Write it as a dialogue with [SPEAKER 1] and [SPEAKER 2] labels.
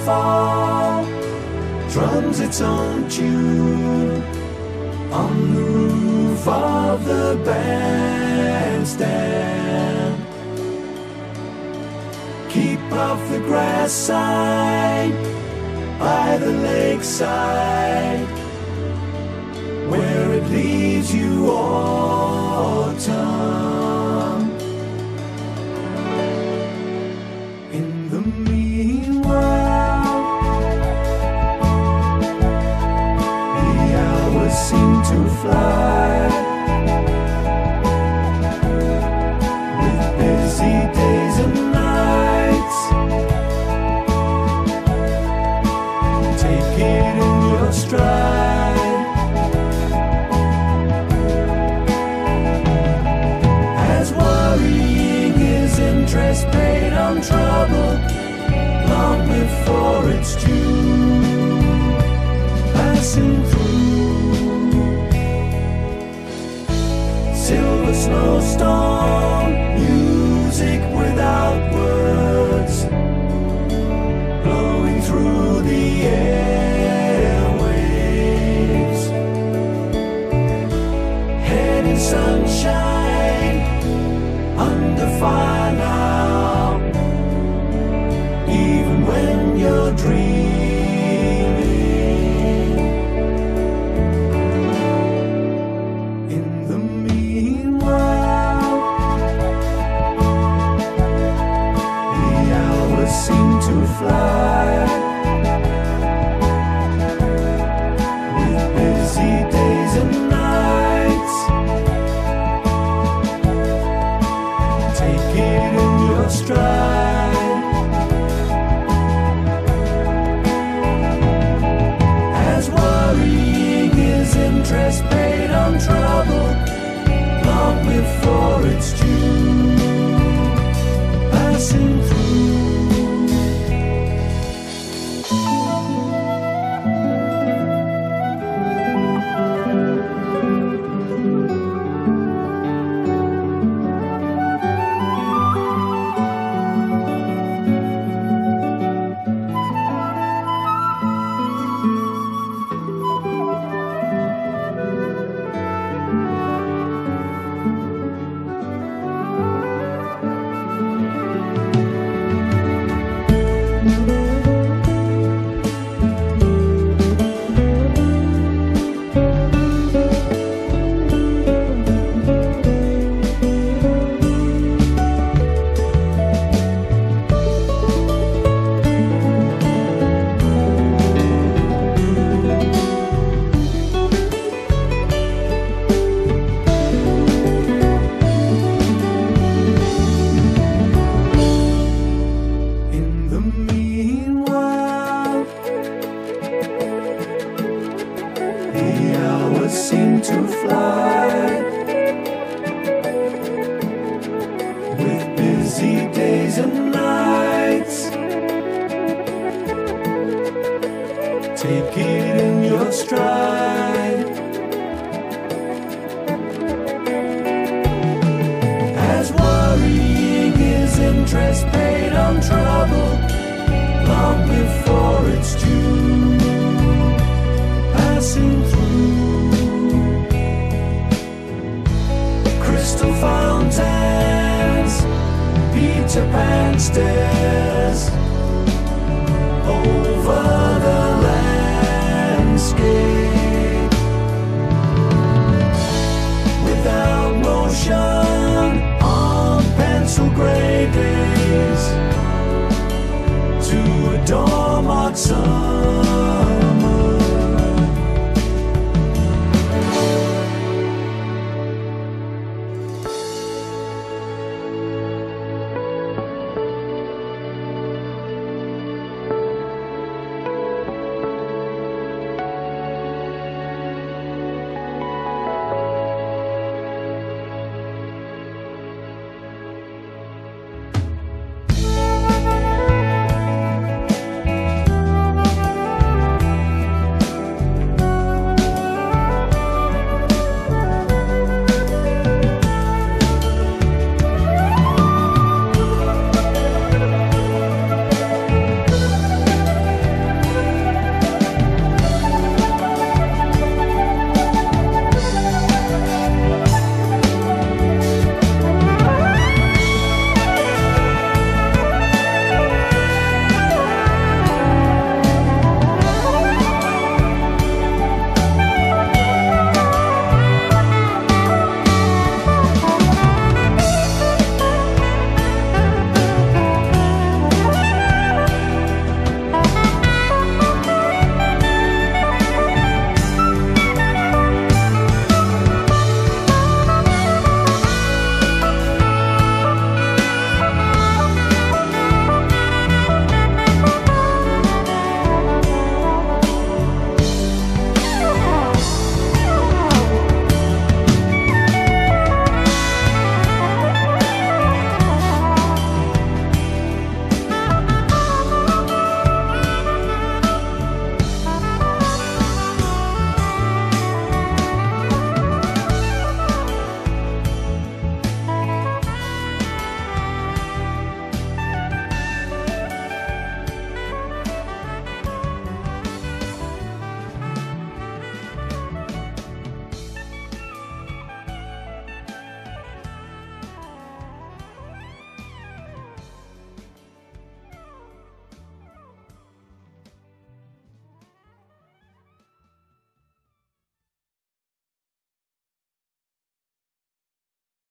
[SPEAKER 1] fall drums its own tune on the roof of the bandstand. Keep off the grass side by the lakeside, where it leaves you autumn. In the meanwhile, the hours seem to fly, with busy days and nights. Take it in your stride, as worrying is interest paid on trouble long before it's due, passing through. Silver snowstorm, music without words, blowing through the airwaves. Head in sunshine, under fire now, even when you're dreaming. In the meanwhile, the hours seem to fly, with busy days and nights. Take it in your stride, as worrying is interest paid on trouble long before it's due, passing through. Seem to fly, with busy days and nights. Take it in your stride, as worrying is interest paid on trouble long before it's due, passing through. Crystal fountains, Peter Pan stairs, over the landscape, without motion on pencil gray days, to a dorm sun.